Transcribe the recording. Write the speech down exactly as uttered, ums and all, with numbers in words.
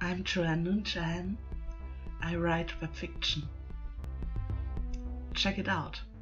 I'm Joan Ninja Hen. I write web fiction. Check it out.